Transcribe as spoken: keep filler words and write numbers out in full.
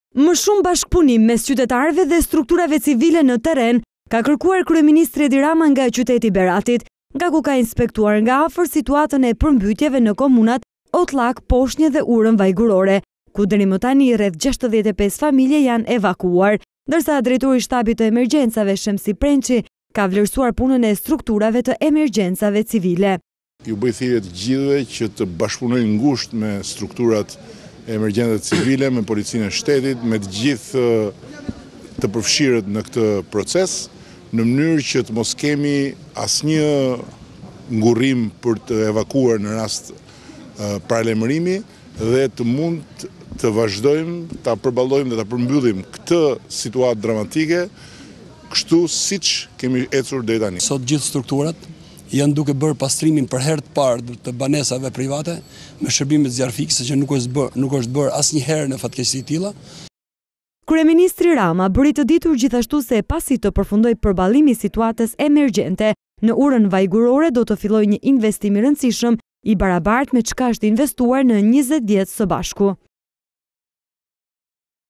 Më shumë bashkëpunim mes qytetarëve dhe strukturave civile në terren ka kërkuar kryeministri Edi Rama nga qyteti Beratit, nga ku ka inspektuar nga afër situatën e përmbytjeve në komunat Otlak, Poshnjë dhe Urën Vajgurore, ku deri më tani rreth gjashtëdhjetë e pesë familje janë evakuuar, ndërsa drejtori i shtabit të emergjencave Shemsi Prençi ka vlerësuar punën e strukturave të emergjencave civile. Ju bëj thirrje të gjithëve që të bashkëpunojnë ngushtë me strukturat e emergjencave civile, me policinë e shtetit, me të gjithë të përfshirët në këtë proces, në mënyrë që të mos kemi asnjë ngurrim për të evakuar në rast uh, paralajmërimi dhe të mund të vazhdojmë ta përballojmë dhe ta përmbyllim këtë situatë dramatike kështu siç kemi ecur deri tani. Sot gjithë strukturat janë duke bërë pastrimin për herë të parë të banesave private me shërbime zjarfikse që nuk është bërë, nuk është bërë asnjëherë në fatkeqësi të tilla. Kryeministri Rama bëri të ditur gjithashtu se pasi të përfundoj përballimi i situatës emergjente në Urën Vajgurore do të fillojë një investim i rëndësishëm i barabartë me çka është investuar në njëzet vjet së bashku.